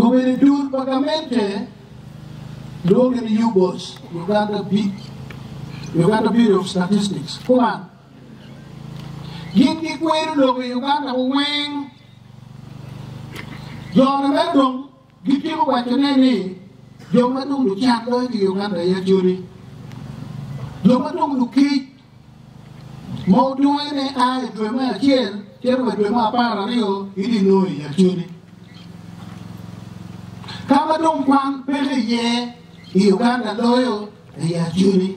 Come in do vagamente, look in the U-boats. You got the bit of statistics. Come on. Get the query look, you got a wing. John Medon, get you what your name. John Medon to chat like you got a jury. John Medon to keep. More doing it, I do my chair, with my parallel, you didn't know it, actually. Come on, one penny, yeah, you got a loyal, actually.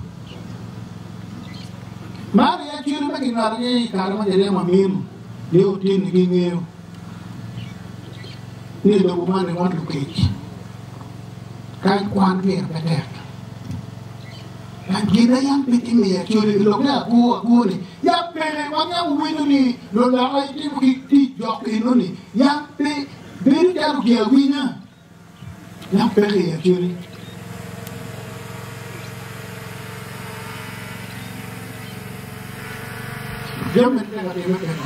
Mari actually making a gay Carmen, the name of him, you didn't give you. Neither woman want to cage. Can't one here better. And gina yang piti me actually look na go ni yang pele wanya winu ni lo la ai ti ki jok ino ni yang pe beri jaru kia wina yang pele actually jamin te ngati me no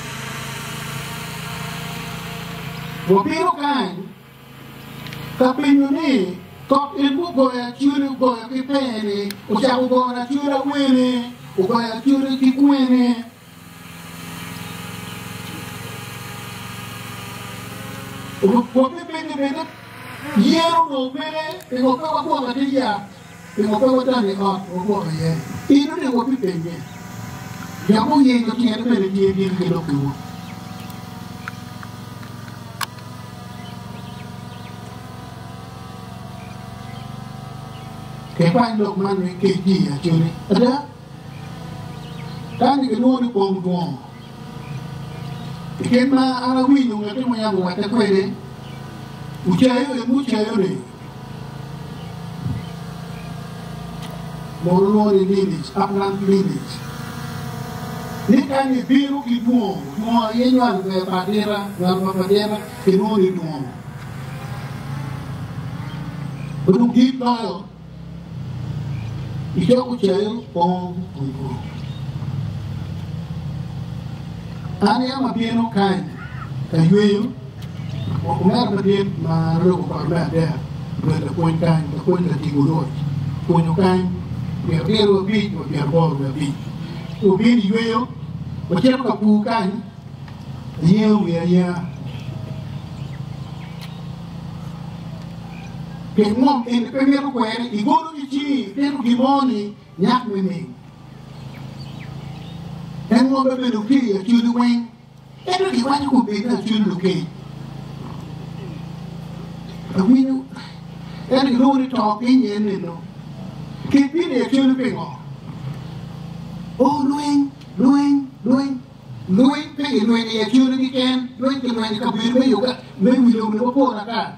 bo piro kan kapinyo ni Top in Bugoya, Churu Goya, Kipene, Uchabogona, Chura Winnie, Ugoya, Churu Kikwene. What we pay the minute, year no minute, they will go over the year, they will go down the art or over here. Even they will be paying it. Yamu Yang can't pay the year in the local. Kaya lok man ni keji actually. Ada? Tani kedua ni pong. Ikan ma arawi yung natin mo yang buat aku ini. Mucayo ni. Moro ni linis, upland linis. Ni kan ni biru kibuo. Mo yenyo ang padera, ng padera, kedua ni duo. Belum deep tayo. Ikaw ko siya pong. Ano yung mabiyano kain? Kayo yun? O kung meron mabiyano, marunong pa rin there. Pero kung kain, kung tingulot. Kung yung kain, pero big, pero big. O big yun, o siya ka po kain, yun. Kaya mo, pero kwere, iguro ni Chi, pero gimoni, nyak mimi. Kaya mo ba beluki, chulu wing, pero giwani ko bita chulu luki. Awino, pero iguro ni talking yan nino. Kaya pili chulu pingo. Oh, luing, pili luing ni chulu ni ken, luing ni kabir me yoga, me wilong ni wapo na ka.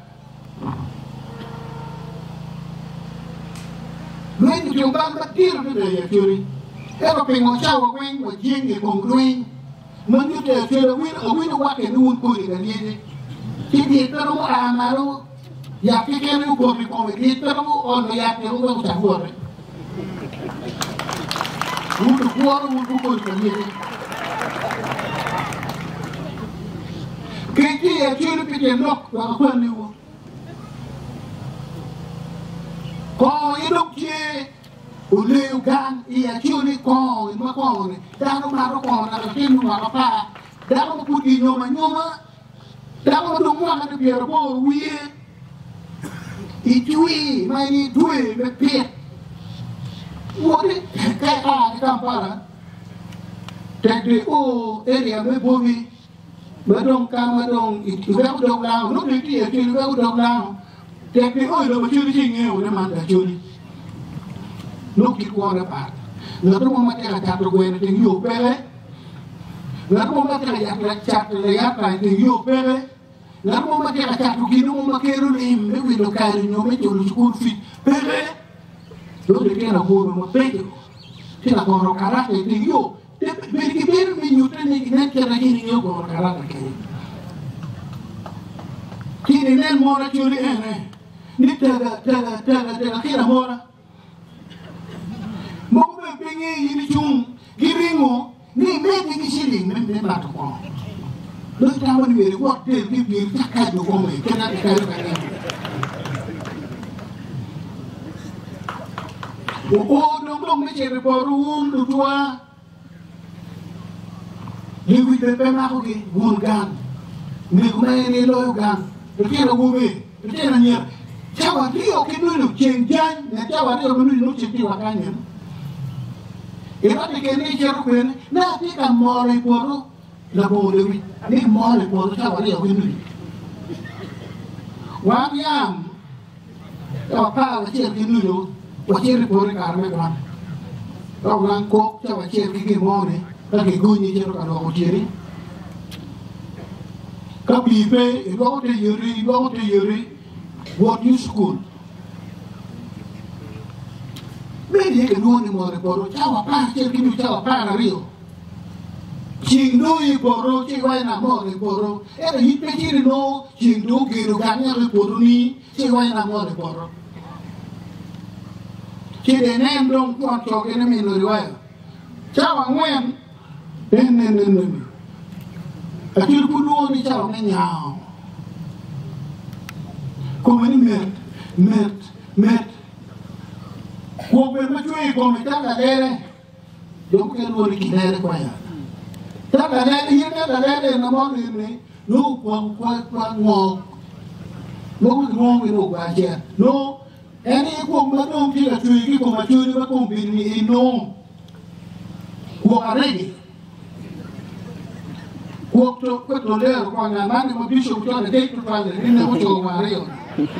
Luing yung bang batir na daya churi. Pero pingo siya wing wajing ni kong luing. Manyo daya churi awin wake nuun ko ni ganyan. Hindi pero mo amaro. Yaki kaya yung gomi kong hindi pero mo ono yaki yung bang sahuar. Udo ko ni ganyan. Kaya kaya churi pitinok wakwan niyo. Ko ilok che ule ugang ia chuni ko ima ko ni dano maro ko na kinu maro pa dano puti nyoma dano dungwa na biar ko wiye itui mai due me pet wori ka kampara tede o area me bomi madong itu ga dong lao no ni ti ti ga dong lao Tapi lo macam ni orang mana curi, nuk ikut orang part. Lalu mau macam cat gue ni tinggi pele, lalu mau macam cat legat lain tinggi pele, lalu mau macam cat begini mau macam lim, ni lo kari nyom itu lo school fee pele, lo dekera guru mau pele, sila korang karat tinggi yo, beri minuter ni nak kira ini yo korang karat kini. Kini ni mau nak curi ni tega kira mora. Mau berpengi ini cung giringo ni mesti kisiling ni mati kau. Look down when we walk there, give you that kind of woman. Cannot be carried by them. Oh, no, make it for room to do. You will be Pemahoki, one gun. Make many loyal gun. The king of women, the king of year. Chawa Rio can do change, and Chawa Rio will look at you a canyon. If I take any cherubin, now take a more report. La body, need more report. Chawa Rio will do. One yam, or power cherubin noodle, what you report Carmen. Or one cook, Chawa cherubin morning. Cái gue như thế nào đó chứ đi, các bị về, đó thì yuri, what you school, mấy cái luôn thì mọi người bảo cháu apa, chứ cái cháu apa là real, chỉnh đôi bảo chứ quay làm mọi người bảo, cái hít cái gì nó chỉnh đôi cái đồ gắn nhau với bảo ní, chứ quay làm mọi người bảo, chứ để nem đông con cho cái này mình rồi vậy, cháu ăn quen. Nên ở trên khu đô đi cháu nghe nhào cô mới mệt cuộc về mới chui còn phải chắc là đây đúng cái luôn đi đây quay à chắc là đây đi chắc là đây nó món gì này lúc qua ngọt lúc ngon cái đồ bà chè lúc em đi cuộc mới đông chỉ là chui cái cuộc mà chui đi bắt cùng bị đi nông cuộc ở đây cuộc cho cái đồ đấy là quan nhà bán thì mà biết số cho là đấy tôi phải để nên nó cho mà đấy rồi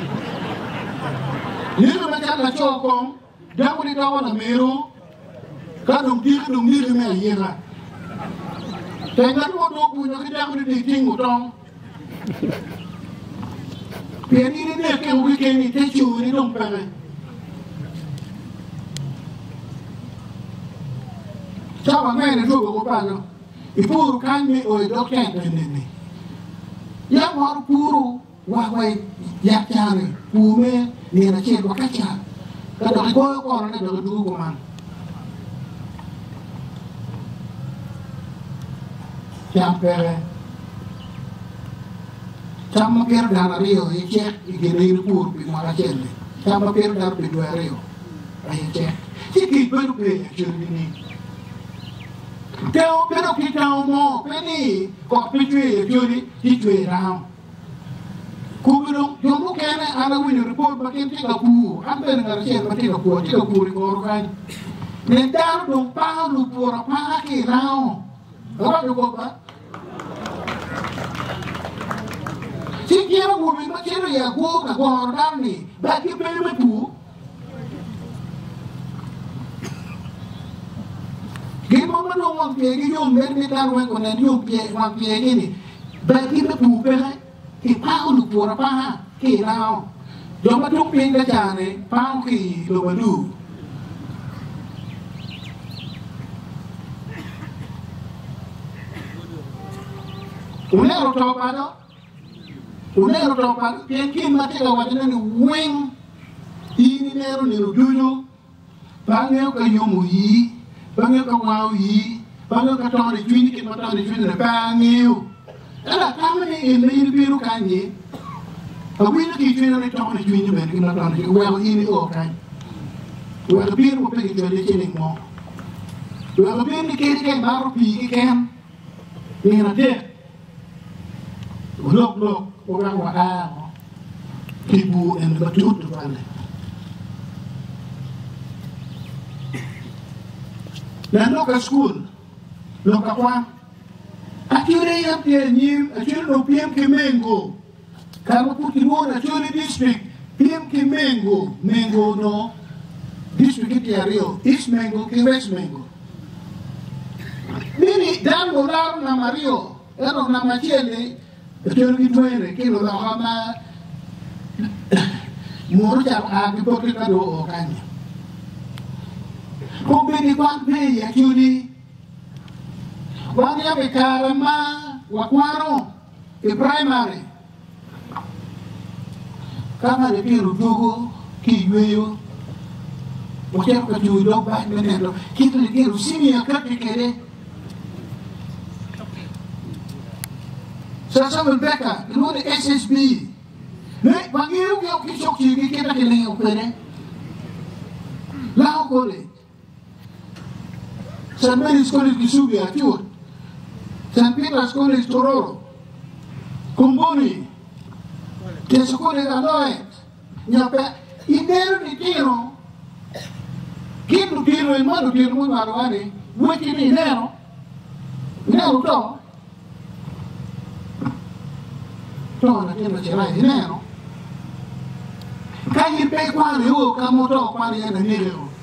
nếu mà chắc là cho con đang đi đâu là mèo các đồng chí thì mẹ gì là tại ngắn một đồ của nó cái đang đi tìm một trong tiền đi đến đây cái weekend thì thấy chủ đi đông về này sao mà nghe này rồi của bạn rồi Ipuru kami oi dokter ini. Yang baru puru wahai yakcari pume ni na cek wakaca. Kada ko ko na do du ko man. Champere. Chama per dana rio e cek igene puru bi mala cende. Chama per dar bi do rio. Ai cek. Siki peru pe chuni. Teo pero khi tao mo peni có pe chui đi chui rao ku bidong jomu kene ana wini report bakin ti ka ku ambe ngara chen batin ka ku ti ka ku ri ko kan ne dar dong pa lu pora pa ki rao ro do ko ba si kira ku bi ma kira ya ku ka ko dar ni ba ki pe me ku cái món nó không ăn cái dùng đến người ta nói còn là dùng cái này vậy thì nó đủ về đấy thì phao được của nó pha kỳ nào do mà lúc bên cái trà này phao kỳ đồ mà đủ unero to pa cái kim mà cái đầu này nó wing ini nero ni rujuju bangeo cái dùng gì bangeo ka mau yi bangeo ka tong di twini ki ma tong di twini bangeo ala kamane e me biru kanye a wini ki twini ni tong di twini ben ki ma tong di well ini o kan well biru pe ki twini ki ni mo well biru ni ki maru pi ki kem ni na de lok orang wa a kibu en batut vale dan lo ke school lo ka kwa akhirnya yang dia nyim akhirnya lo PM ke Mengo kalau putih mo akhirnya district PM ke Mengo no district itu ya Rio East Mengo ke West Mengo ini dan bolar nama Rio erok nama Chile akhirnya gitu ini kilo lo sama muru cap agi pokok kado okanya kung binigwan pe actually wanya be karama wakwaro e primary kama de biru dugo ki yweyo wakia ka judo ba menendo kitu de kiru sini ya kati kere Sasa Rebecca, you know the SSB. Ne, bangiru ke okisok sigi kita kini opere. Lao kole. San Mary's College Kisubi Acholi. San Peter's College Tororo. Kumbuni. Kesu College Aloe. Nyape idero ni tiro. Kitu tiro imado tiro mo marwani. Wiki ni nero. Nero to. To na tiro chirai nero. Kaya pe kwani huo kamoto kwani yana nero.